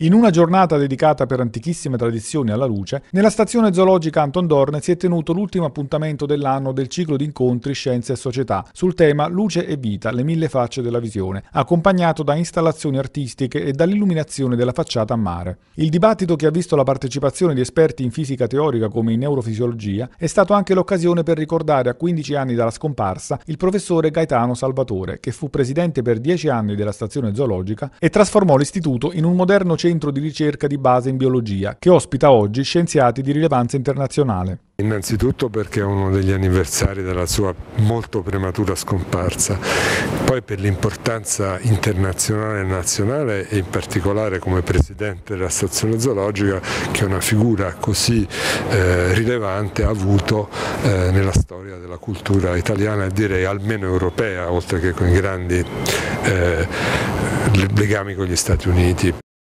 In una giornata dedicata per antichissime tradizioni alla luce, nella stazione zoologica Anton Dorn si è tenuto l'ultimo appuntamento dell'anno del ciclo di incontri Scienza e Società sul tema Luce e Vita, le mille facce della visione, accompagnato da installazioni artistiche e dall'illuminazione della facciata a mare. Il dibattito, che ha visto la partecipazione di esperti in fisica teorica come in neurofisiologia, è stato anche l'occasione per ricordare a 15 anni dalla scomparsa il professore Gaetano Salvatore, che fu presidente per 10 anni della stazione zoologica e trasformò l'istituto in un moderno centro di ricerca di base in biologia, che ospita oggi scienziati di rilevanza internazionale. Innanzitutto perché è uno degli anniversari della sua molto prematura scomparsa, poi per l'importanza internazionale e nazionale, e in particolare come presidente della stazione zoologica, che una figura così rilevante ha avuto nella storia della cultura italiana e direi almeno europea, oltre che con i grandi legami con gli Stati Uniti.